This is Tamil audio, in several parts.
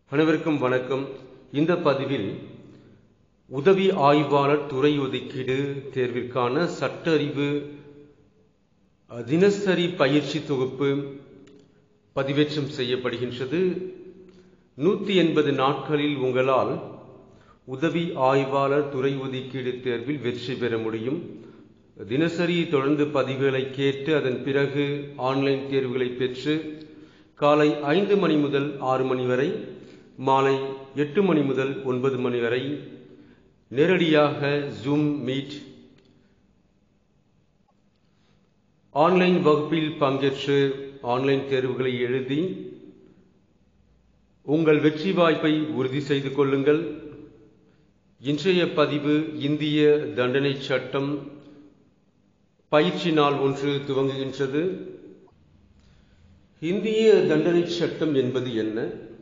அனைவருக்கும் வணக்கம். இந்த பதிவில் உதவி ஆய்வாளர் துறை ஒதுக்கீடு தேர்விற்கான சட்ட அறிவு தினசரி பயிற்சி தொகுப்பு பதிவேற்றம் செய்யப்படுகின்றது. 180 நாட்களில் உங்களால் உதவி ஆய்வாளர் துறை ஒதுக்கீடு தேர்வில் வெற்றி பெற முடியும். தினசரி தொடர்ந்து பதிவுகளை கேட்டு அதன் பிறகு ஆன்லைன் தேர்வுகளை பெற்று காலை 5 மணி முதல் 6 மணி வரை, மாலை 8 மணி முதல் 9 மணி வரை நேரடியாக ஜூம் மீட் ஆன்லைன் வகுப்பில் பங்கேற்று ஆன்லைன் தேர்வுகளை எழுதி உங்கள் வெற்றி வாய்ப்பை உறுதி செய்து கொள்ளுங்கள். இன்றைய பதிவு இந்திய தண்டனை சட்டம் பயிற்சி நாள் 1 துவங்குகின்றது. இந்திய தண்டனை சட்டம் என்பது என்ன?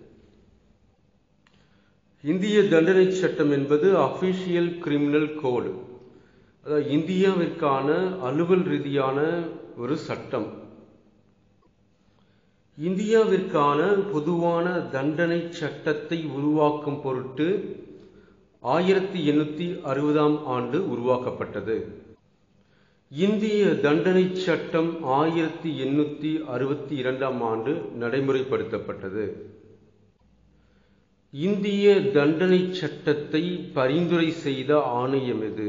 இந்திய தண்டனை சட்டம் என்பது அபிஷியல் கிரிமினல் கோடு, அதாவது இந்தியாவிற்கான அலுவல் ரீதியான ஒரு சட்டம். இந்தியாவிற்கான பொதுவான தண்டனை சட்டத்தை உருவாக்கும் பொருட்டு 1860ஆம் ஆண்டு உருவாக்கப்பட்டது. இந்திய தண்டனை சட்டம் 1862ஆம் ஆண்டு நடைமுறைப்படுத்தப்பட்டது. இந்திய தண்டனை சட்டத்தை பரிந்துரை செய்த ஆணையம் எது?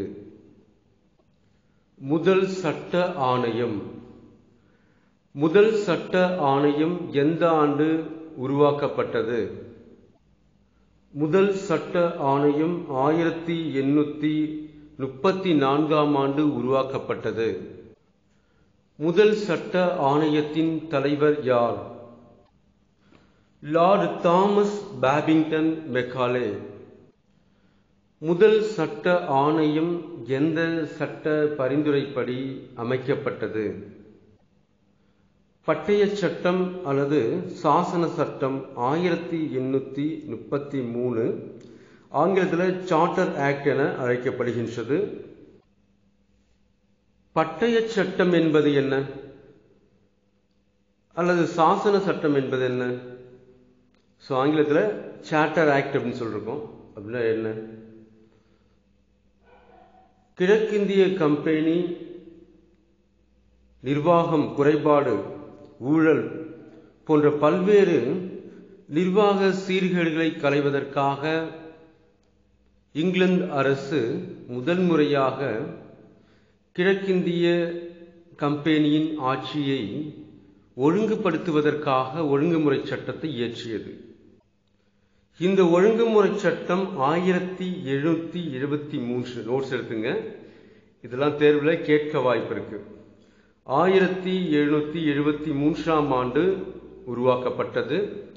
முதல் சட்ட ஆணையம். முதல் சட்ட ஆணையம் எந்த ஆண்டு உருவாக்கப்பட்டது? முதல் சட்ட ஆணையம் 1834ஆம் ஆண்டு உருவாக்கப்பட்டது. முதல் சட்ட ஆணையத்தின் தலைவர் யார்? Lord Thomas Babington Macaulay. முதல் சட்ட ஆணையம் எந்த சட்ட பரிந்துரைப்படி அமைக்கப்பட்டது? பட்டய சட்டம் அல்லது சாசன சட்டம் 1833, ஆங்கிலத்தில் சார்ட்டர் ஆக்ட் என அழைக்கப்படுகின்றது. பட்டய சட்டம் என்பது என்ன அல்லது சாசன சட்டம் என்பது என்ன? ஆங்கிலத்தில் சார்ட்டர் ஆக்ட் அப்படின்னு சொல்லிருக்கோம். அப்படின்னா என்ன? கிழக்கிந்திய கம்பெனி நிர்வாகம் குறைபாடு, ஊழல் போன்ற பல்வேறு நிர்வாக சீர்கேடுகளை களைவதற்காக இங்கிலாந்து அரசு முதல் முறையாக கிழக்கிந்திய கம்பெனியின் ஆட்சியை ஒழுங்குபடுத்துவதற்காக ஒழுங்குமுறை சட்டத்தை இயற்றியது. இந்த ஒழுங்குமுறை சட்டம் 1773, நோட்ஸ் எடுத்துங்க, இதெல்லாம் தேர்வில் கேட்க வாய்ப்பு இருக்கு. 1773ஆம் ஆண்டு உருவாக்கப்பட்டது.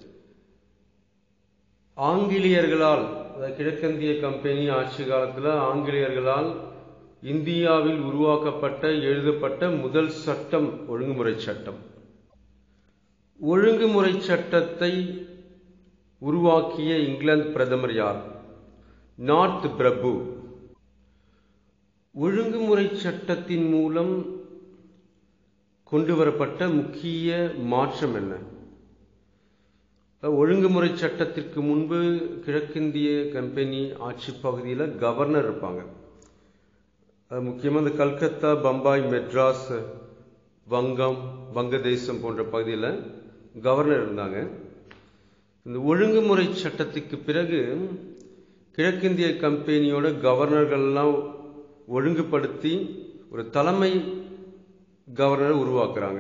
ஆங்கிலேயர்களால், கிழக்கிந்திய கம்பெனி ஆட்சி காலத்தில் ஆங்கிலேயர்களால் இந்தியாவில் உருவாக்கப்பட்ட எழுதப்பட்ட முதல் சட்டம் ஒழுங்குமுறை சட்டம். ஒழுங்குமுறை சட்டத்தை உருவாக்கிய இங்கிலாந்து பிரதமர் யார்? நார்த் பிரபு. ஒழுங்குமுறை சட்டத்தின் மூலம் கொண்டு வரப்பட்ட முக்கிய மாற்றம் என்ன? ஒழுங்குமுறை சட்டத்திற்கு முன்பு கிழக்கிந்திய கம்பெனி ஆட்சி பகுதியில் கவர்னர் இருப்பாங்க. முக்கியமாக இந்த கல்கத்தா, பம்பாய், மெட்ராஸ், வங்கம், வங்கதேசம் போன்ற பகுதியில் கவர்னர் இருந்தாங்க. இந்த ஒழுங்குமுறை சட்டத்துக்கு பிறகு கிழக்கிந்திய கம்பெனியோட கவர்னர்கள்லாம் ஒழுங்குபடுத்தி ஒரு தலைமை கவர்னர் உருவாக்குறாங்க.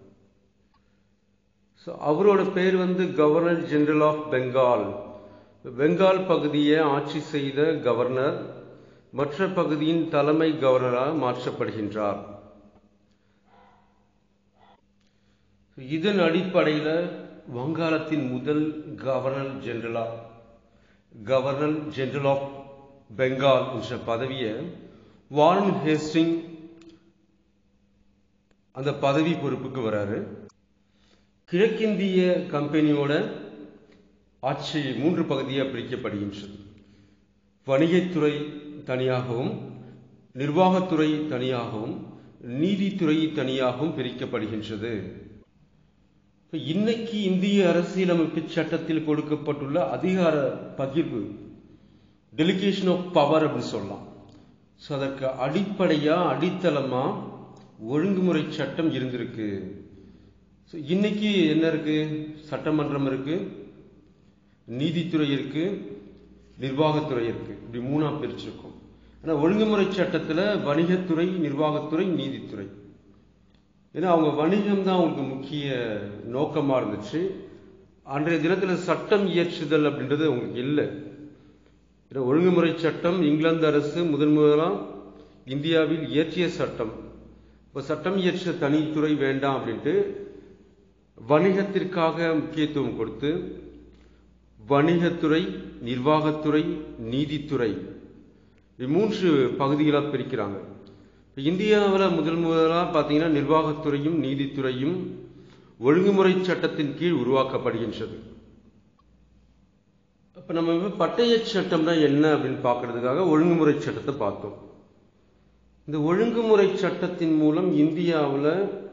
அவரோட பேர் governor general of Bengal. Bengal பகுதியை ஆட்சி செய்த கவர்னர் மற்ற பகுதியின் தலைமை கவர்னராக மாற்றப்படுகின்றார். இதன் அடிப்படையில் வங்காளத்தின் முதல் கவர்னர் ஜெனரல் ஆஃப் பெங்கால் என்ற பதவியை வாரன் ஹேஸ்டிங் அந்த பதவி பொறுப்புக்கு வராரு. கிழக்கிந்திய கம்பெனியோட ஆட்சி 3 பகுதியாக பிரிக்கப்படுகின்றது. வணிகத்துறை தனியாகவும், நிர்வாகத்துறை தனியாகவும், நீதித்துறை தனியாகவும் பிரிக்கப்படுகின்றது. இன்னைக்கு இந்திய அரசியலமைப்பு சட்டத்தில் கொடுக்கப்பட்டுள்ள அதிகார பகிர்வு, டெலிகேஷன் ஆஃப் பவர் அப்படின்னு சொல்லலாம். ஸோ அதற்கு அடிப்படையா அடித்தளமா ஒழுங்குமுறை சட்டம் இருந்திருக்கு. ஸோ இன்னைக்கு என்ன இருக்கு? சட்டமன்றம் இருக்கு, நீதித்துறை இருக்கு, நிர்வாகத்துறை இருக்கு. இப்படி மூணா பிரிச்சிருக்கோம். ஆனால் ஒழுங்குமுறை சட்டத்தில் வணிகத்துறை, நிர்வாகத்துறை, நீதித்துறை. ஏன்னா அவங்க வணிகம் தான் அவங்களுக்கு முக்கிய நோக்கமாக இருந்துச்சு. அன்றைய தினத்தில் சட்டம் இயற்றுதல் அப்படின்றது அவங்களுக்கு இல்லை. ஒழுங்குமுறை சட்டம் இங்கிலாந்து அரசு முதலாக இந்தியாவில் இயற்றிய சட்டம். இப்போ சட்டம் இயற்ற தனித்துறை வேண்டாம் அப்படின்ட்டு வணிகத்திற்காக முக்கியத்துவம் கொடுத்து வணிகத்துறை, நிர்வாகத்துறை, நீதித்துறை மூன்று பகுதிகளாக பிரிக்கிறாங்க. இந்தியாவில் முதலாக பார்த்தீங்கன்னா நிர்வாகத்துறையும் நீதித்துறையும் ஒழுங்குமுறை சட்டத்தின் கீழ் உருவாக்கப்படுகின்றது. இப்போ நம்ம பட்டய சட்டம்னா என்ன அப்படின்னு பார்க்கறதுக்காக ஒழுங்குமுறை சட்டத்தை பார்த்தோம். இந்த ஒழுங்குமுறை சட்டத்தின் மூலம் இந்தியாவில்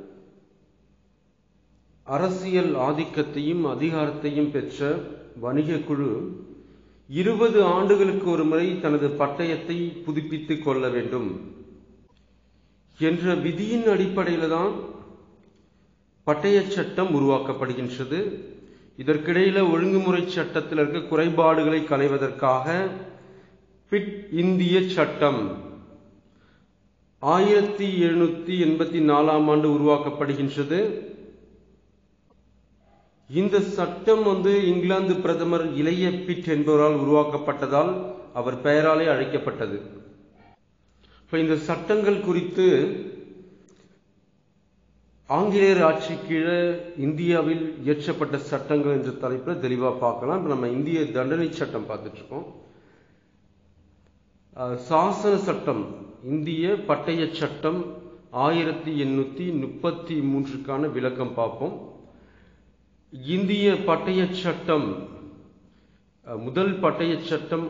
அரசியல் ஆதிக்கத்தையும் அதிகாரத்தையும் பெற்ற வணிக குழு 20 ஆண்டுகளுக்கு ஒரு முறை தனது பட்டயத்தை புதுப்பித்துக் கொள்ள வேண்டும் என்ற விதியின் அடிப்படையில் தான் பட்டய சட்டம் உருவாக்கப்படுகின்றது. இதற்கிடையில ஒழுங்குமுறை சட்டத்தில் இருக்க குறைபாடுகளை களைவதற்காக பிட் இந்திய சட்டம் 1784 ஆண்டு உருவாக்கப்படுகின்றது. இந்த சட்டம் இங்கிலாந்து பிரதமர் இளைய பிட் என்பவரால் உருவாக்கப்பட்டதால் அவர் பெயராலே அழைக்கப்பட்டது. இந்த சட்டங்கள் குறித்து ஆங்கிலேயர் ஆட்சி கீழே இந்தியாவில் இயற்றப்பட்ட சட்டங்கள் என்ற தலைப்பில் தெளிவாக பார்க்கலாம். இப்போ நம்ம இந்திய தண்டனை சட்டம் பார்த்துட்டு இருக்கோம். சாசன சட்டம், இந்திய பட்டய சட்டம் 1833க்கான விளக்கம் பார்ப்போம். இந்திய பட்டய சட்டம், முதல் பட்டய சட்டம்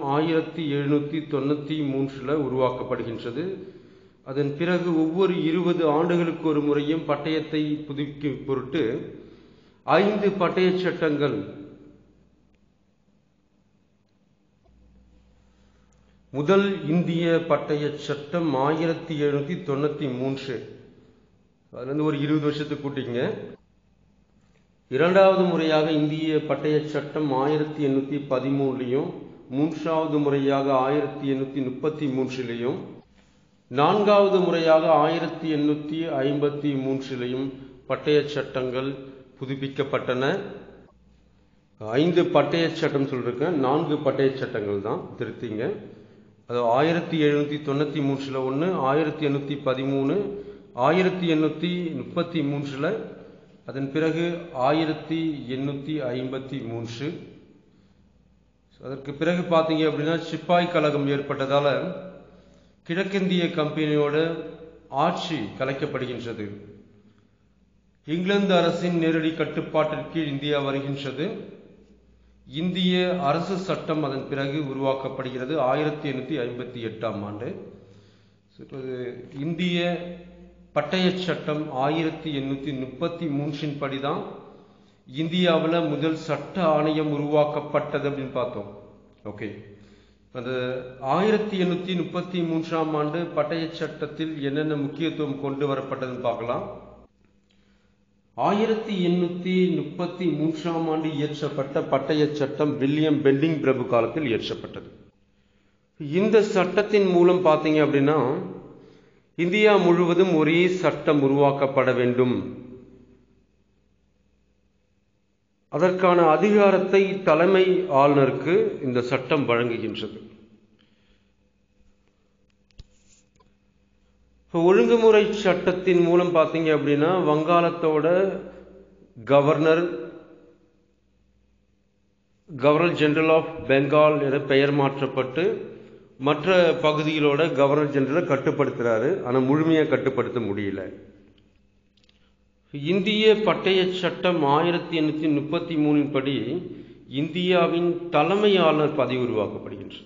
1793 உருவாக்கப்படுகின்றது. அதன் பிறகு ஒவ்வொரு 20 ஆண்டுகளுக்கு ஒரு முறையும் பட்டயத்தை புதுப்பிக்கும் பொருட்டு 5 பட்டய சட்டங்கள் முதல் இந்திய பட்டய சட்டம் 1793, அதுல ஒரு 20 வருஷத்துக்கு கூட்டிங்க. இரண்டாவது முறையாக இந்திய பட்டய சட்டம் 1813, மூன்றாவது முறையாக 1833, நான்காவது முறையாக 1853 பட்டய சட்டங்கள் புதுப்பிக்கப்பட்டன. 5 பட்டய சட்டம் சொல்லிருக்கேன், 4 பட்டய சட்டங்கள் தான், திருத்திங்க. அது 1793 ஒன்று, 1813, 1833, அதன் பிறகு 1853. அதற்கு பிறகு பார்த்தீங்க அப்படின்னா சிப்பாய் கழகம் ஏற்பட்டதால கிழக்கிந்திய கம்பெனியோட ஆட்சி கலைக்கப்படுகின்றது. இங்கிலாந்து அரசின் நேரடி கட்டுப்பாட்டிற்கு இந்தியா வருகின்றது. இந்திய அரசு சட்டம் அதன் பிறகு உருவாக்கப்படுகிறது 1858 ஆண்டு. இந்திய பட்டய சட்டம் 1833 படிதான் இந்தியாவில் முதல் சட்ட ஆணையம் உருவாக்கப்பட்டது அப்படின்னு பார்த்தோம். ஓகே, அந்த 1833 ஆண்டு பட்டய சட்டத்தில் என்னென்ன முக்கியத்துவம் கொண்டு வரப்பட்டதுன்னு பார்க்கலாம். 1833 ஆண்டு இயற்றப்பட்ட பட்டய சட்டம் வில்லியம் பெண்டிங் பிரபு காலத்தில் இயற்றப்பட்டது. இந்த சட்டத்தின் மூலம் பார்த்தீங்க அப்படின்னா இந்தியா முழுவதும் ஒரே சட்டம் உருவாக்கப்பட வேண்டும். அதற்கான அதிகாரத்தை தலைமை ஆளுநருக்கு இந்த சட்டம் வழங்குகின்றது. ஒழுங்குமுறை சட்டத்தின் மூலம் பார்த்தீங்க அப்படின்னா வங்காளத்தோட கவர்னர் ஜெனரல் ஆஃப் பெங்கால் என பெயர் மாற்றப்பட்டு மற்ற பகுதிகளோட கவர்னர் ஜெனரலை கட்டுப்படுத்துறாரு. ஆனால் முழுமையாக கட்டுப்படுத்த முடியல. இந்திய பட்டய சட்டம் 1833 படி இந்தியாவின் தலைமை ஆளுநர் பதவி உருவாக்கப்படுகின்றது.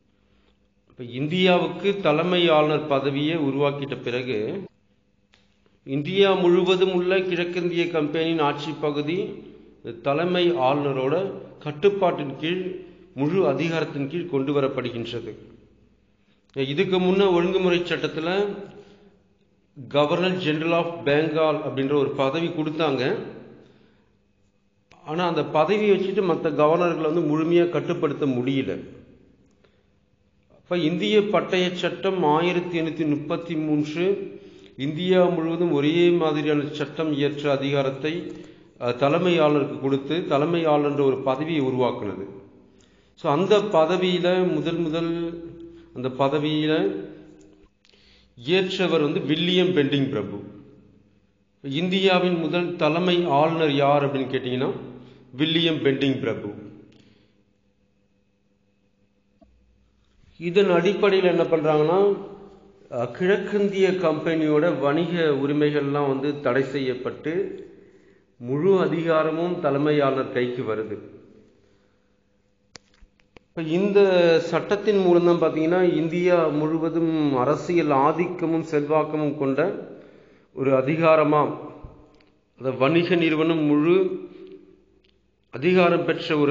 இப்போ இந்தியாவுக்கு தலைமை ஆளுநர் பதவியை உருவாக்கிட்ட பிறகு இந்தியா முழுவதும் உள்ள கிழக்கிந்திய கம்பெனியின் ஆட்சி பகுதி தலைமை ஆளுநரோட கட்டுப்பாட்டின் கீழ், முழு அதிகாரத்தின் கீழ் கொண்டு வரப்படுகின்றது. இதுக்கு முன்ன ஒழுங்குமுறை சட்டத்தில் கவர்னர் ஜெனரல் ஆஃப் பெங்கால் அப்படின்ற ஒரு பதவி கொடுத்தாங்க. ஆனால் அந்த பதவியை வச்சுட்டு மற்ற கவர்னர்களை முழுமையாக கட்டுப்படுத்த முடியல. இப்போ இந்திய பட்டய சட்டம் 1833 இந்தியா முழுவதும் ஒரே மாதிரியான சட்டம் இயற்ற அதிகாரத்தை தலைமை ஆளுநருக்கு கொடுத்து தலைமை ஆளுநர் ஒரு பதவியை உருவாக்குனது. ஸோ அந்த பதவியில் முதல் அந்த பதவியில் ஏற்றவர் வில்லியம் பெண்டிங் பிரபு. இந்தியாவின் முதல் தலைமை ஆளுநர் யார் அப்படின்னு கேட்டீங்கன்னா வில்லியம் பெண்டிங் பிரபு. இதன் அடிப்படையில் என்ன பண்றாங்கன்னா, கிழக்கிந்திய கம்பெனியோட வணிக உரிமைகள்லாம் தடை செய்யப்பட்டு முழு அதிகாரமும் தலைமை ஆளுநர் கைக்கு வருது. இந்த சட்டத்தின் மூலம் தான் பார்த்தீங்கன்னா இந்தியா முழுவதும் அரசியல் ஆதிக்கமும் செல்வாக்கமும் கொண்ட ஒரு அதிகாரமாக, அந்த வணிக நிறுவனம் முழு அதிகாரம் பெற்ற ஒரு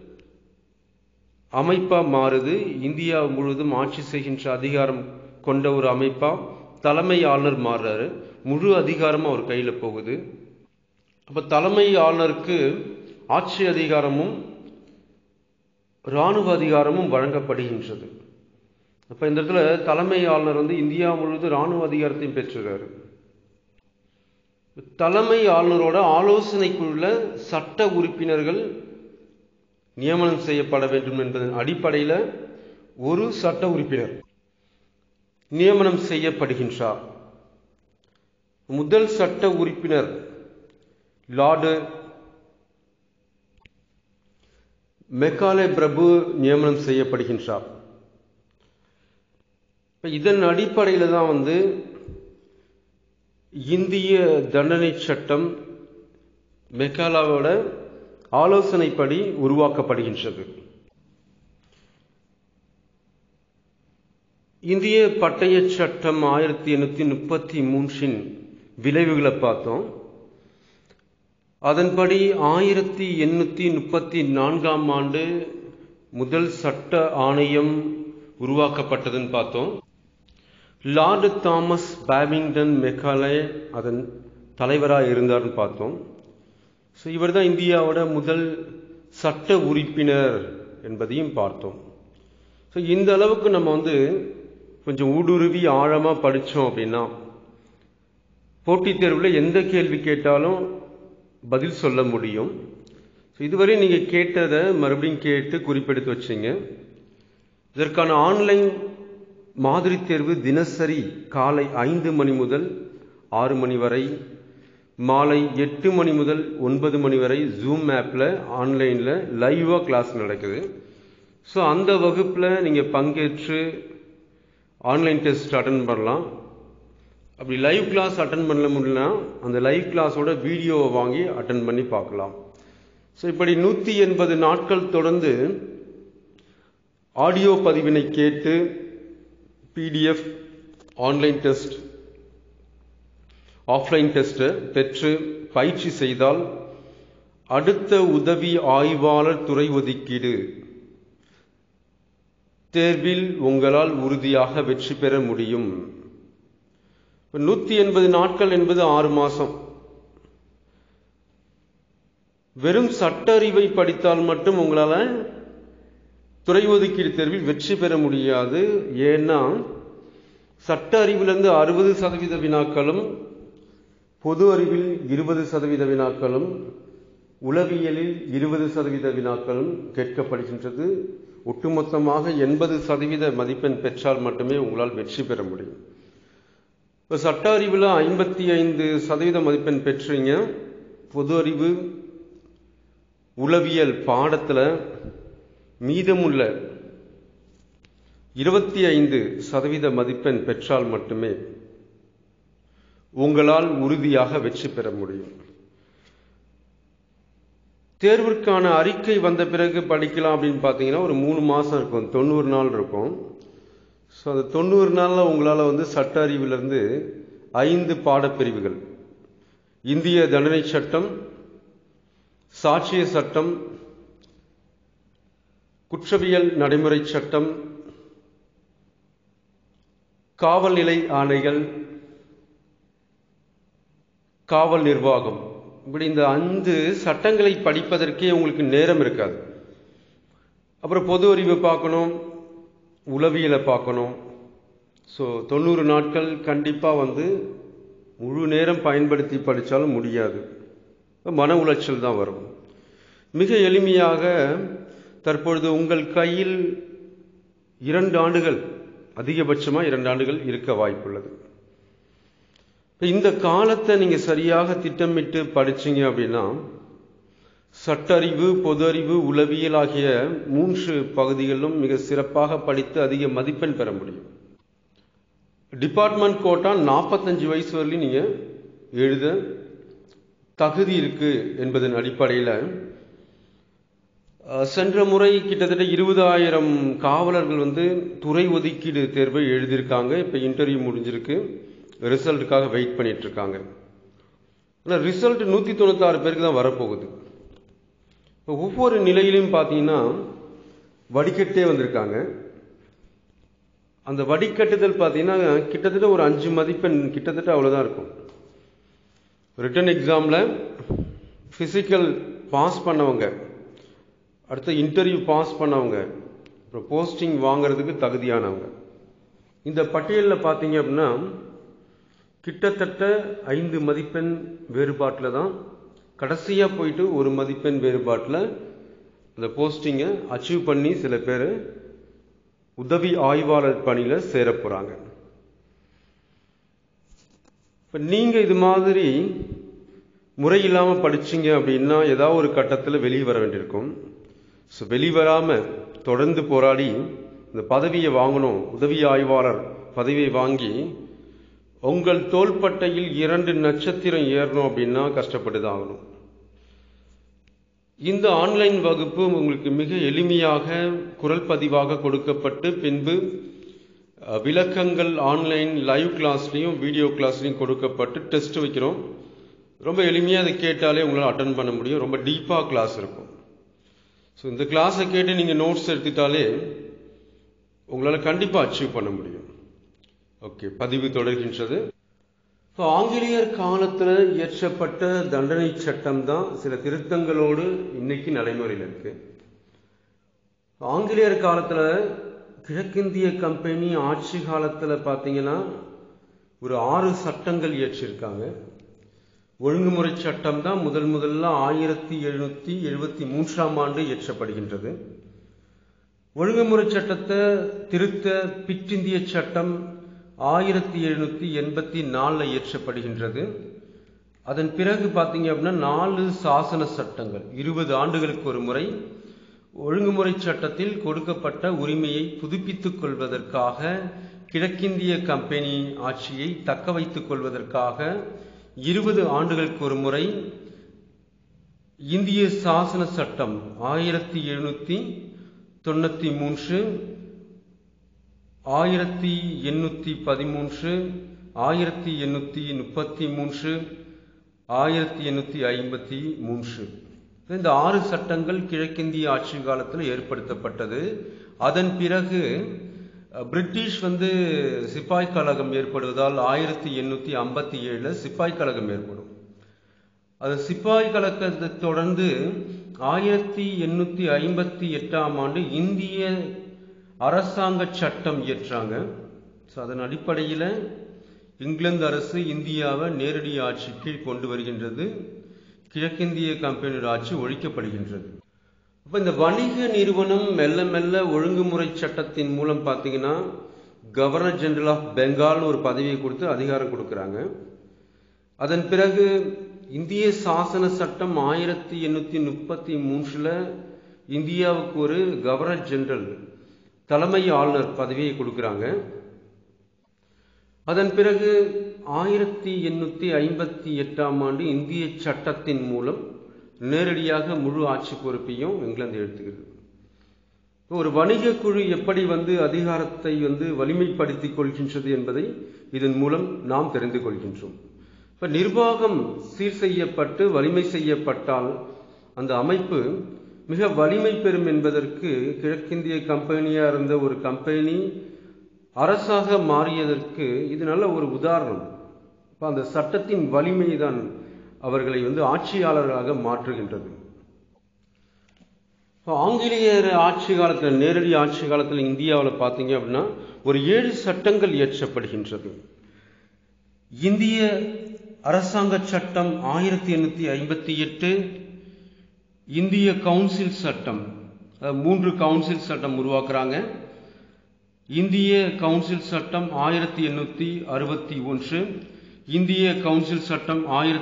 அமைப்பா மாறுது. இந்தியா முழுவதும் ஆட்சி செய்கின்ற அதிகாரம் கொண்ட ஒரு அமைப்பா தலைமை ஆளுநர் மாறுறாரு. முழு அதிகாரமும் அவர் கையில போகுது. அப்ப தலைமை ஆளுநருக்கு ஆட்சி அதிகாரமும் இராணுவ அதிகாரமும் வழங்கப்படுகின்றது. அப்ப இந்த இடத்துல தலைமை ஆளுநர் இந்தியா முழுவதும் இராணுவ அதிகாரத்தையும் பெற்றுறாரு. தலைமை ஆளுநரோட ஆலோசனைக்குள்ள சட்ட உறுப்பினர்கள் நியமனம் செய்யப்பட வேண்டும் என்பதன் அடிப்படையில் ஒரு சட்ட உறுப்பினர் நியமனம் செய்யப்படுகின்றார். முதல் சட்ட உறுப்பினர் லார்டு மெக்காலே பிரபு நியமனம் செய்யப்படுகின்றார். இதன் அடிப்படையில் தான் இந்திய தண்டனை சட்டம் மெக்காலாவோட ஆலோசனைப்படி உருவாக்கப்படுகின்றது. இந்திய பட்டய சட்டம் 1833 விளைவுகளை பார்த்தோம். அதன்படி 1834 ஆண்டு முதல் சட்ட ஆணையம் உருவாக்கப்பட்டதுன்னு பார்த்தோம். லார்டு தாமஸ் பாபிங்டன் மெக்காலே அதன் தலைவராக இருந்தார்னு பார்த்தோம். ஸோ இவர் தான் இந்தியாவோட முதல் சட்ட உறுப்பினர் என்பதையும் பார்த்தோம். ஸோ இந்த அளவுக்கு நம்ம கொஞ்சம் ஊடுருவி ஆழமாக படித்தோம் அப்படின்னா போட்டித் தேர்வில் எந்த கேள்வி கேட்டாலும் பதில் சொல்ல முடியும். ஸோ இதுவரை நீங்கள் கேட்டதை மறுபடியும் கேட்டு குறிப்பெடுத்து வச்சிங்க. இதற்கான ஆன்லைன் மாதிரி தேர்வு தினசரி காலை 5 மணி முதல் 6 மணி வரை, மாலை 8 மணி முதல் 9 மணி வரை ஜூம் ஆப்பில் ஆன்லைனில் லைவாக கிளாஸ் நடக்குது. ஸோ அந்த வகுப்பில் நீங்கள் பங்கேற்று ஆன்லைன் டெஸ்ட் அட்டன் பண்ணலாம். அப்படி லைவ் கிளாஸ் அட்டன் பண்ண முடியலன்னா அந்த லைவ் கிளாஸோட வீடியோவை வாங்கி அட்டன் பண்ணி பார்க்கலாம். ஸோ இப்படி 180 நாட்கள் தொடர்ந்து ஆடியோ பதிவினை கேட்டு PDF online test offline test பெற்று பயிற்சி செய்தால் அடுத்த உதவி ஆய்வாளர் துறை ஒதுக்கீடு தேர்வில் உங்களால் உறுதியாக வெற்றி பெற முடியும். 180 நாட்கள் என்பது 6 மாசம். வெறும் சட்ட அறிவை படித்தால் மட்டும் உங்களால் துறை ஒதுக்கீடு தேர்வில் வெற்றி பெற முடியாது. ஏன்னா சட்ட அறிவிலிருந்து 60% வினாக்களும், பொது அறிவில் 20% வினாக்களும், உளவியலில் 20% வினாக்களும் கேட்கப்படுகின்றது. ஒட்டுமொத்தமாக 80% மதிப்பெண் பெற்றால் மட்டுமே உங்களால் வெற்றி பெற முடியும். இப்போ சட்ட அறிவில் 55% மதிப்பெண் பெற்றீங்க. பொது அறிவு உளவியல் பாடத்தில் மீதமுள்ள 25% மதிப்பெண் பெற்றால் மட்டுமே உங்களால் உறுதியாக வெற்றி பெற முடியும். தேர்விற்கான அறிக்கை வந்த பிறகு படிக்கலாம் அப்படின்னு பார்த்தீங்கன்னா ஒரு 3 மாதம் இருக்கும், 90 நாள் இருக்கும். ஸோ அந்த 90 நாளில் உங்களால் சட்ட அறிவிலிருந்து 5 பாடப்பிரிவுகள்: இந்திய தண்டனை சட்டம், சாட்சிய சட்டம், குற்றவியல் நடைமுறை சட்டம், காவல் நிலை ஆணைகள், காவல் நிர்வாகம். இப்படி இந்த 5 சட்டங்களை படிப்பதற்கே உங்களுக்கு நேரம் இருக்காது. அப்புறம் பொது அறிவு பார்க்கணும், உளவியலை பார்க்கணும். ஸோ 90 நாட்கள் கண்டிப்பாக முழு நேரம் பயன்படுத்தி படித்தாலும் முடியாது. மன உளைச்சல் தான் வரும். மிக எளிமையாக தற்பொழுது உங்கள் கையில் 2 ஆண்டுகள், அதிகபட்சமாக 2 ஆண்டுகள் இருக்க வாய்ப்புள்ளது. இந்த காலத்தை நீங்கள் சரியாக திட்டமிட்டு படிச்சீங்க அப்படின்னா சட்டறிவு, பொது அறிவு, உளவியல் ஆகிய 3 பகுதிகளிலும் மிக சிறப்பாக படித்து அதிக மதிப்பெண் பெற முடியும். டிபார்ட்மெண்ட் கோட்டா 45 வயசு வரலையும் நீங்கள் எழுத தகுதி இருக்கு என்பதன் அடிப்படையில் சென்ற முறை கிட்டத்தட்ட 20,000 காவலர்கள் துறை ஒதுக்கீடு தேர்வை எழுதியிருக்காங்க. இப்போ இன்டர்வியூ முடிஞ்சிருக்கு, ரிசல்ட்டுக்காக வெயிட் பண்ணிட்டு இருக்காங்க. ஆனால் ரிசல்ட் 196 பேருக்கு தான் வரப்போகுது. இப்போ ஒவ்வொரு நிலையிலையும் பார்த்தீங்கன்னா வடிகட்டே வந்திருக்காங்க. அந்த வடிகட்டுதல் பார்த்தீங்கன்னா கிட்டத்தட்ட ஒரு 5 மதிப்பெண் கிட்டத்தட்ட அவ்வளோதான் இருக்கும். ரிட்டன் எக்ஸாமில் ஃபிசிக்கல் பாஸ் பண்ணவங்க, அடுத்த இன்டர்வியூ பாஸ் பண்ணவங்க, அப்புறம் போஸ்டிங் வாங்கிறதுக்கு தகுதியானவங்க, இந்த பட்டியலில் பார்த்தீங்க அப்படின்னா கிட்டத்தட்ட 5 மதிப்பெண் வேறுபாட்டில் தான் கடைசியாக போயிட்டு 1 மதிப்பெண் வேறுபாட்டில் அந்த போஸ்டிங்கை அச்சீவ் பண்ணி சில பேர் உதவி ஆய்வாளர் பணியில் சேர போகிறாங்க. இப்போ நீங்கள் இது மாதிரி முறையில்லாமல் படிச்சிங்க அப்படின்னா ஏதாவது ஒரு கட்டத்தில் வெளியே வர வேண்டியிருக்கும். ஸோ வெளிவராமல் தொடர்ந்து போராடி இந்த பதவியை வாங்கணும், உதவி ஆய்வாளர் பதவியை வாங்கி உங்கள் தோள்பட்டையில் 2 நட்சத்திரம் ஏறணும் அப்படின்னா கஷ்டப்பட்டு தான் ஆகணும். இந்த ஆன்லைன் வகுப்பு உங்களுக்கு மிக எளிமையாக குரல் பதிவாக கொடுக்கப்பட்டு பின்பு விளக்கங்கள் ஆன்லைன் லைவ் கிளாஸ்லையும் வீடியோ கிளாஸ்லையும் கொடுக்கப்பட்டு டெஸ்ட் வைக்கிறோம். ரொம்ப எளிமையாக அதை கேட்டாலே உங்களால் அட்டன் பண்ண முடியும். ரொம்ப டீப்பாக கிளாஸ் இருக்கும். ஸோ இந்த கிளாஸை கேட்டு நீங்கள் நோட்ஸ் எடுத்துட்டாலே உங்களால் கண்டிப்பாக அச்சீவ் பண்ண முடியும். ஓகே, பதிவு தொடர்கின்றது. ஸோ ஆங்கிலேயர் காலத்தில் இயற்றப்பட்ட தண்டனை சட்டம் தான் சில திருத்தங்களோடு இன்னைக்கு நடைமுறையில் இருக்கு. ஆங்கிலேயர் காலத்தில் கிழக்கிந்திய கம்பெனி ஆட்சி காலத்தில் பார்த்தீங்கன்னா ஒரு 6 சட்டங்கள் இயற்றியிருக்காங்க. ஒழுங்குமுறை சட்டம் தான் முதல்ல 1773ஆம் ஆண்டு இயற்றப்படுகின்றது. ஒழுங்குமுறை சட்டத்தை திருத்த பிற்றிந்திய சட்டம் 1784 இயற்றப்படுகின்றது. அதன் பிறகு பார்த்தீங்க அப்படின்னா 4 சாசன சட்டங்கள் 20 ஆண்டுகளுக்கு ஒரு முறை ஒழுங்குமுறை சட்டத்தில் கொடுக்கப்பட்ட உரிமையை புதுப்பித்துக் கொள்வதற்காக, கிழக்கிந்திய கம்பெனி ஆட்சியை தக்க வைத்துக் கொள்வதற்காக 20 ஆண்டுகளுக்கு ஒரு முறை இந்திய சாசன சட்டம் 1793, 1813, 1833, 1853 இந்த 6 சட்டங்கள் கிழக்கிந்திய ஆட்சி காலத்தில் ஏற்படுத்தப்பட்டது. அதன் பிறகு பிரிட்டிஷ் சிப்பாய் கழகம் ஏற்படுவதால் 1857 சிப்பாய் கழகம் ஏற்படும். அது சிப்பாய் கழகத்தை தொடர்ந்து 1858ஆம் ஆண்டு இந்திய அரசாங்க சட்டம் இயற்றாங்க. ஸோ அதன் அடிப்படையில் இங்கிலாந்து அரசு இந்தியாவை நேரடி ஆட்சி கீழ் கொண்டு வருகின்றது. கிழக்கிந்திய கம்பெனியோட ஆட்சி ஒழிக்கப்படுகின்றது. அப்போ இந்த வணிக நிறுவனம் மெல்ல மெல்ல ஒழுங்குமுறை சட்டத்தின் மூலம் பார்த்தீங்கன்னா கவர்னர் ஜெனரல் ஆஃப் பெங்கால்னு ஒரு பதவியை கொடுத்து அதிகாரம் கொடுக்குறாங்க. அதன் பிறகு இந்திய சாசன சட்டம் 1833 இந்தியாவுக்கு ஒரு கவர்னர் ஜெனரல் தலைமை ஆளுநர் பதவியை கொடுக்குறாங்க. அதன் பிறகு 1858ஆம் ஆண்டு இந்திய சட்டத்தின் மூலம் நேரடியாக முழு ஆட்சி பொறுப்பையும் இங்கிலாந்து எடுத்துக்கிறது. ஒரு வணிக குழு எப்படி அதிகாரத்தை வலிமைப்படுத்திக் கொள்கின்றது என்பதை இதன் மூலம் நாம் தெரிந்து கொள்கின்றோம். இப்போ நிர்வாகம் சீர் செய்யப்பட்டு வலிமை செய்யப்பட்டால் அந்த அமைப்பு மிக வலிமை பெறும் என்பதற்கு கிழக்கிந்திய கம்பெனியாக இருந்த ஒரு கம்பெனி அரசாக மாறியதற்கு இது நல்ல ஒரு உதாரணம். இப்போ அந்த சட்டத்தின் வலிமை தான் அவர்களை ஆட்சியாளர்களாக மாற்றுகின்றது. இப்போ ஆங்கிலேயர் ஆட்சி காலத்தில், நேரடி ஆட்சி காலத்தில் இந்தியாவில் பார்த்தீங்க அப்படின்னா ஒரு 7 சட்டங்கள் இயற்றப்படுகின்றது. இந்திய அரசாங்க சட்டம் 1858, இந்திய கவுன்சில் சட்டம், 3 கவுன்சில் சட்டம் உருவாக்குறாங்க. இந்திய கவுன்சில் சட்டம் 1861, இந்திய கவுன்சில் சட்டம்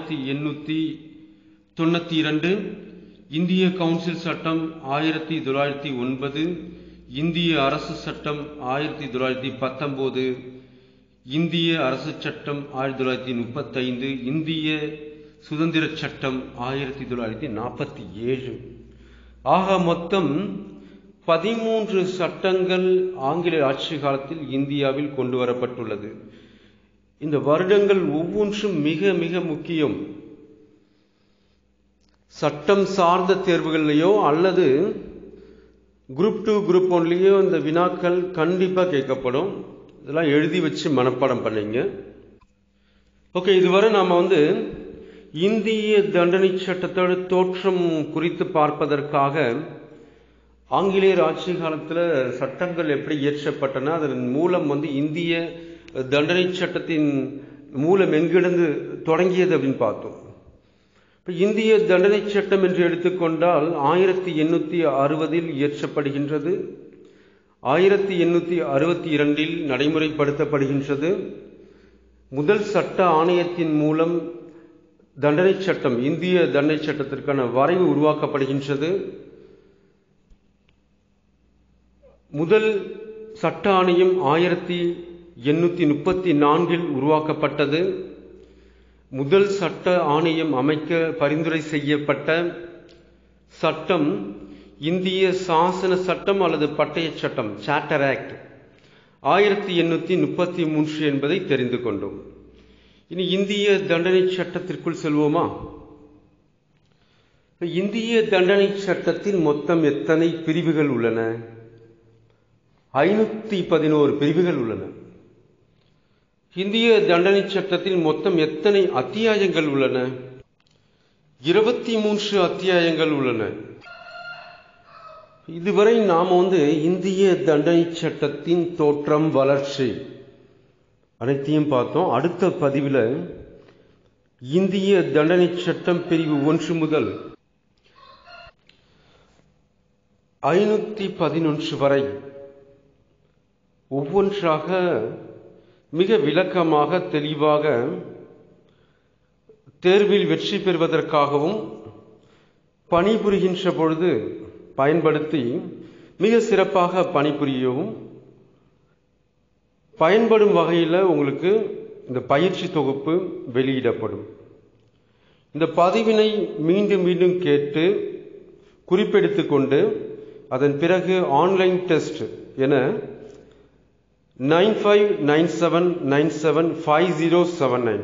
1892, இந்திய கவுன்சில் சட்டம் 1909, இந்திய அரசு சட்டம் 1919, இந்திய அரசு சட்டம் 1935, இந்திய சுதந்திர சட்டம் 1947. ஆக மொத்தம் 13 சட்டங்கள் ஆங்கில ஆட்சி காலத்தில் இந்தியாவில் கொண்டு வரப்பட்டுள்ளது. இந்த வருடங்கள் ஒவ்வொன்றும் மிக மிக முக்கியம். சட்டம் சார்ந்த தேர்வுகள்லையோ அல்லது குரூப் 2 குரூப் 1லையோ இந்த வினாக்கள் கண்டிப்பாக கேட்கப்படும். இதெல்லாம் எழுதி வச்சு மனப்பாடம் பண்ணீங்க. ஓகே, இதுவரை நாம் இந்திய தண்டனை சட்டத்தோட தோற்றம் குறித்து பார்ப்பதற்காக ஆங்கிலேயர் ஆட்சி காலத்தில் சட்டங்கள் எப்படி இயற்றப்பட்டன, அதன் மூலம் இந்திய தண்டனை சட்டத்தின் மூலம் எங்கிருந்து தொடங்கியது அப்படின்னு பார்த்தோம். இப்போ இந்திய தண்டனை சட்டம் என்று எடுத்துக்கொண்டால் 1860 இயற்றப்படுகின்றது, 1862 நடைமுறைப்படுத்தப்படுகின்றது. முதல் சட்ட ஆணையத்தின் மூலம் தண்டனை சட்டம், இந்திய தண்டனை சட்டத்திற்கான வரைவு உருவாக்கப்படுகின்றது. முதல் சட்ட ஆணையம் 1834 உருவாக்கப்பட்டது. முதல் சட்ட ஆணையம் அமைக்க பரிந்துரை செய்யப்பட்ட சட்டம் இந்திய சாசன சட்டம் அல்லது பட்டய சட்டம், சார்ட்டர் ஆக்ட் 1833 என்பதை தெரிந்து கொண்டோம். இனி இந்திய தண்டனை சட்டத்திற்குள் செல்வோமா? இந்திய தண்டனை சட்டத்தில் மொத்தம் எத்தனை பிரிவுகள் உள்ளன? 511 பிரிவுகள் உள்ளன. இந்திய தண்டனை சட்டத்தில் மொத்தம் எத்தனை அத்தியாயங்கள் உள்ளன? 23 அத்தியாயங்கள் உள்ளன. இதுவரை நாம் இந்திய தண்டனை சட்டத்தின் தோற்றம், வளர்ச்சி அனைத்தையும் பார்த்தோம். அடுத்த பதிவில் இந்திய தண்டனை சட்டம் பிரிவு 1 முதல் 511 வரை ஒவ்வொன்றாக மிக விளக்கமாக தெளிவாக தேர்வில் வெற்றி பெறுவதற்காகவும் பணிபுரிகின்ற பொழுது பயன்படுத்தி மிக சிறப்பாக பணிபுரியவும் பயன்படும் வகையில் உங்களுக்கு இந்த பயிற்சி தொகுப்பு வெளியிடப்படும். இந்த பதிவினை மீண்டும் மீண்டும் கேட்டு குறிப்பெடுத்து கொண்டு அதன் பிறகு ஆன்லைன் டெஸ்ட் என 9597975079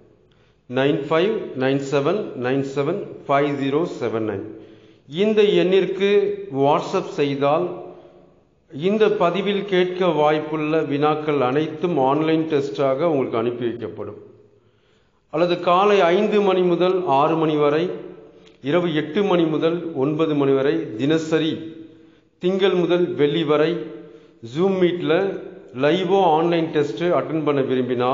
9597975079 இந்த எண்ணிற்கு வாட்ஸ்அப் செய்தால் இந்த பதிவில் கேட்க வாய்ப்புள்ள வினாக்கள் அனைத்தும் ஆன்லைன் டெஸ்டாக உங்களுக்கு அனுப்பி வைக்கப்படும். அல்லது காலை 5 மணி முதல் 6 மணி வரை, இரவு 8 மணி முதல் 9 மணி வரை தினசரி திங்கள் முதல் வெள்ளி வரை ஜூம் மீட்ல லைவோ ஆன்லைன் டெஸ்ட் அட்டன் பண்ண விரும்பினா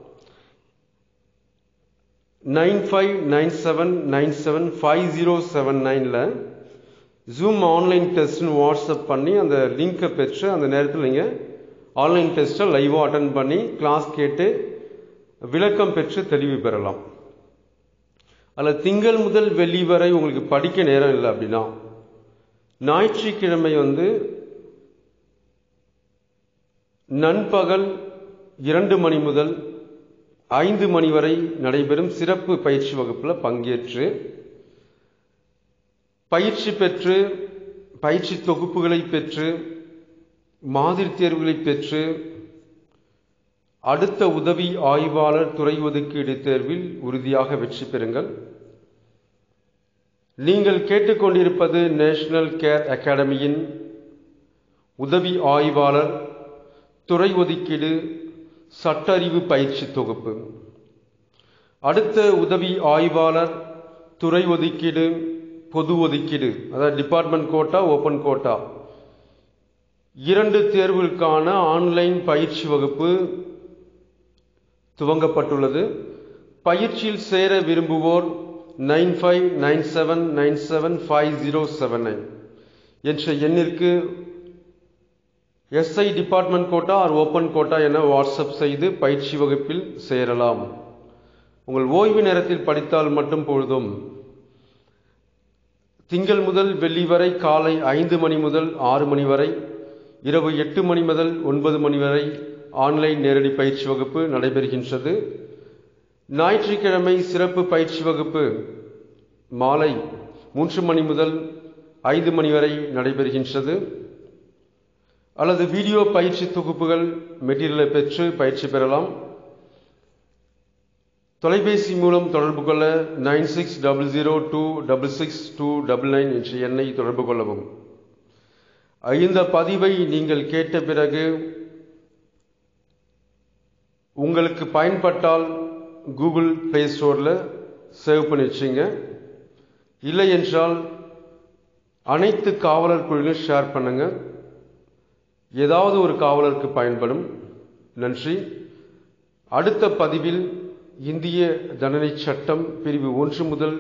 9597975079 ஜூம் ஆன்லைன் டெஸ்ட்னு வாட்ஸ்அப் பண்ணி அந்த லிங்கை பெற்று அந்த நேரத்தில் நீங்கள் ஆன்லைன் டெஸ்ட்டை லைவாக அட்டன் பண்ணி கிளாஸ் கேட்டு விளக்கம் பெற்று தெளிவு பெறலாம். அதில் திங்கள் முதல் வெள்ளி வரை உங்களுக்கு படிக்க நேரம் இல்லை அப்படின்னா ஞாயிற்றுக்கிழமை நண்பகல் 2 மணி முதல் 5 மணி வரை நடைபெறும் சிறப்பு பயிற்சி வகுப்பில் பங்கேற்று பயிற்சி பெற்று பயிற்சி தொகுப்புகளை பெற்று மாதிரி தேர்வுகளை பெற்று அடுத்த உதவி ஆய்வாளர் துறை ஒதுக்கீடு தேர்வில் உறுதியாக வெற்றி பெறுங்கள். நீங்கள் கேட்டுக்கொண்டிருப்பது நேஷனல் கேர் அகாடமியின் உதவி ஆய்வாளர் துறை ஒதுக்கீடு சட்ட அறிவு பயிற்சி தொகுப்பு. அடுத்த உதவி ஆய்வாளர் துறை ஒதுக்கீடு பொது ஒதுக்கீடு, அதாவது டிபார்ட்மெண்ட் கோட்டா, ஓபன் கோட்டா, 2 தேர்வுகளுக்கான ஆன்லைன் பயிற்சி வகுப்பு துவங்கப்பட்டுள்ளது. பயிற்சியில் சேர விரும்புவோர் 9597975079 என்ற எண்ணிற்கு SI department quota or open quota என வாட்ஸ்அப் செய்து பயிற்சி வகுப்பில் சேரலாம். உங்கள் ஓய்வு நேரத்தில் படித்தால் மட்டும் பொழுதும். திங்கள் முதல் வெள்ளி வரை காலை 5 மணி முதல் 6 மணி வரை, இரவு 8 மணி முதல் 9 மணி வரை ஆன்லைன் நேரடி பயிற்சி வகுப்பு நடைபெறுகின்றது. ஞாயிற்றுக்கிழமை சிறப்பு பயிற்சி வகுப்பு மாலை 3 மணி முதல் 5 மணி வரை நடைபெறுகின்றது. அல்லது வீடியோ பயிற்சி தொகுப்புகள் மெட்டீரியலை பெற்று பயிற்சி பெறலாம். தொலைபேசி மூலம் தொடர்பு கொள்ள 9600266299 என்ற எண்ணை தொடர்பு கொள்ளவும். இந்த பதிவை நீங்கள் கேட்ட பிறகு உங்களுக்கு பயன்பட்டால் கூகுள் பிளே ஸ்டோரில் சேவ் பண்ணி வச்சுங்க. இல்லை என்றால் அனைத்து காவலர் குழுவிலும் ஷேர் பண்ணுங்க. ஏதாவது ஒரு காவலருக்கு பயன்படும். நன்றி. அடுத்த பதிவில் இந்திய தண்டனை சட்டம் பிரிவு 1 முதல்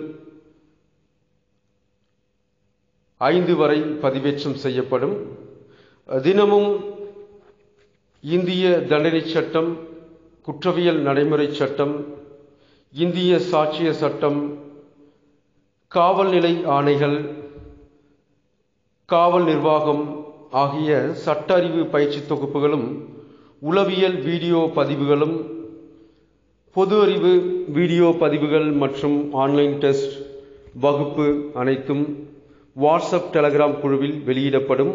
5 வரை பதிவேற்றம் செய்யப்படும். தினமும் இந்திய தண்டனை சட்டம், குற்றவியல் நடைமுறை சட்டம், இந்திய சாட்சிய சட்டம், காவல் நிலை ஆணைகள், காவல் நிர்வாகம் ஆகிய சட்ட அறிவு பயிற்சி தொகுப்புகளும், உளவியல் வீடியோ பதிவுகளும், பொது அறிவு வீடியோ பதிவுகள் மற்றும் ஆன்லைன் டெஸ்ட் வகுப்பு அனைத்தும் வாட்ஸ்அப் டெலகிராம் குழுவில் வெளியிடப்படும்.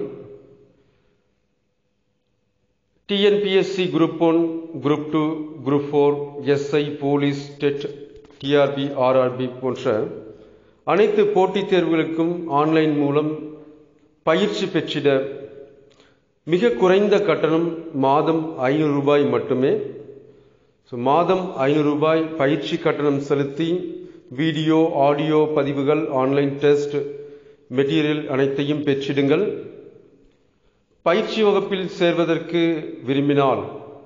TNPSC group 1, group 2, group 4, SI, police, TET, TRB, RRB போன்ற அனைத்து போட்டித் தேர்வுகளுக்கும் ஆன்லைன் மூலம் பயிற்சி பெற்றிட மிக குறைந்த கட்டணம் மாதம் 500 ரூபாய் மட்டுமே. மாதம் 500 ரூபாய் பயிற்சி கட்டணம் செலுத்தி வீடியோ ஆடியோ பதிவுகள், ஆன்லைன் டெஸ்ட் மெட்டீரியல் அனைத்தையும் பெற்றிடுங்கள். பயிற்சி வகுப்பில் சேர்வதற்கு விரும்பினால்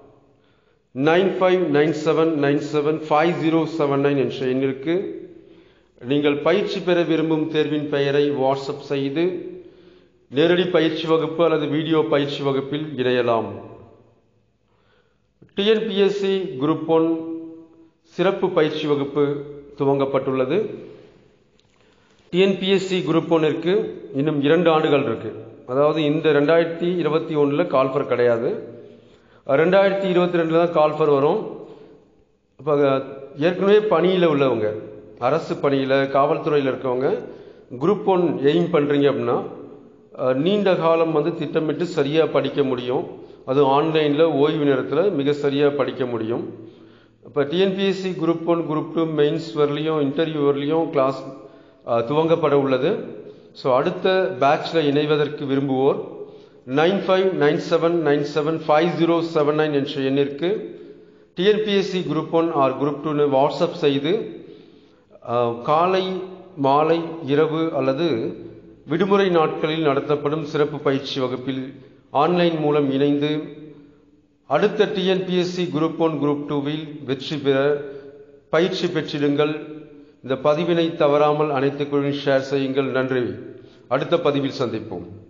9597975079 என்ற எண்ணிற்கு நீங்கள் பயிற்சி பெற விரும்பும் தேர்வின் பெயரை வாட்ஸ்அப் செய்து நேரடி பயிற்சி வகுப்பு அல்லது வீடியோ பயிற்சி வகுப்பில் இணையலாம். டிஎன்பிஎஸ்சி குரூப் 1 சிறப்பு பயிற்சி வகுப்பு துவங்கப்பட்டுள்ளது. டிஎன்பிஎஸ்சி குரூப் 1ற்கு இன்னும் 2 ஆண்டுகள் இருக்கு. அதாவது இந்த 2021 கால்ஃபர் கிடையாது, 2022 தான் கால்ஃபர் வரும். இப்போ ஏற்கனவே பணியில் உள்ளவங்க, அரசு பணியில், காவல்துறையில் இருக்கவங்க குரூப் 1 எய்ம் பண்ணுறீங்க அப்படின்னா நீண்ட காலம் திட்டமிட்டு சரியாக படிக்க முடியும். அது ஆன்லைனில் ஓய்வு நேரத்தில் மிக சரியாக படிக்க முடியும். இப்போ டிஎன்பிஎஸ்சி குரூப் 1, குரூப் 2 மெயின்ஸ் வரலையும் இன்டர்வியூ வரலையும் கிளாஸ் துவங்கப்பட உள்ளது. ஸோ அடுத்த பேட்சில் இணைவதற்கு விரும்புவோர் 9597975079 என்ற எண்ணிற்கு TNPSC group 1 or group 2 WhatsApp செய்து காலை, மாலை, இரவு அல்லது விடுமுறை நாட்களில் நடத்தப்படும் சிறப்பு பயிற்சி வகுப்பில் ஆன்லைன் மூலம் இணைந்து அடுத்த டிஎன்பிஎஸ்சி குரூப் 1, குரூப் 2வில் வெற்றி பெற பயிற்சி பெற்றிடுங்கள். இந்த பதிவினை தவறாமல் அனைத்து குழுவிலும் ஷேர் செய்யுங்கள். நன்றி. அடுத்த பதிவில் சந்திப்போம்.